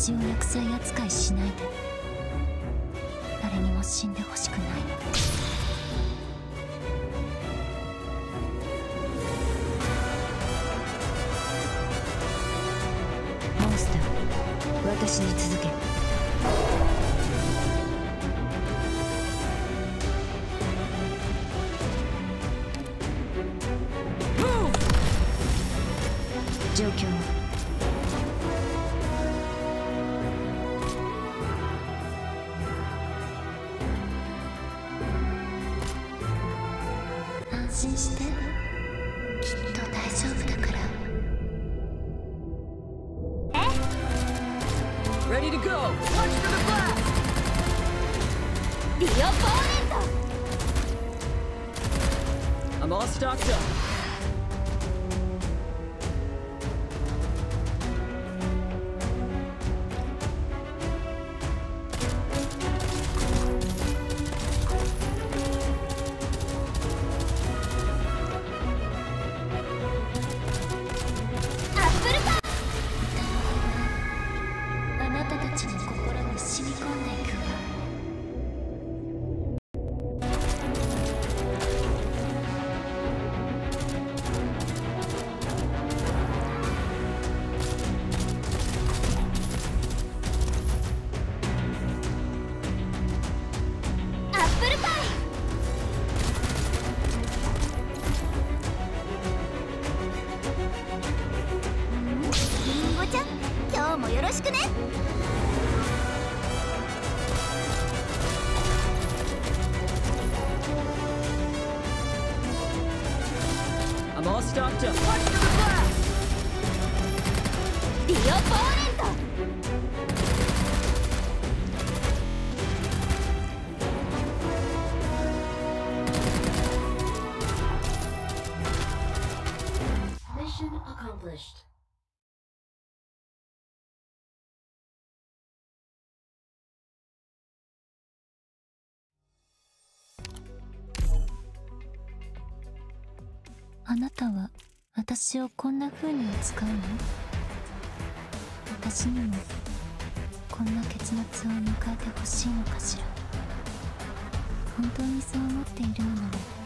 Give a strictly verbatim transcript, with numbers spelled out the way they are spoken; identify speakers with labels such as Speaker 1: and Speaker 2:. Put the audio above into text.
Speaker 1: 私を薬剤扱いしないで。誰にも死んでほしくないの。モンスター、私に続け。状況は？安心して、きっと大丈夫だから。え？
Speaker 2: Ready to go! Watch for the blast!
Speaker 1: ディオポーネント!
Speaker 2: I'm all stocked up.今日もよろしくね。 I'm all stocked up. Watch for the blast!
Speaker 1: ディオポーネント!
Speaker 3: Mission accomplished.
Speaker 1: あなたは私をこんな風に扱うの？私にもこんな結末を迎えてほしいのかしら。本当にそう思っているのなら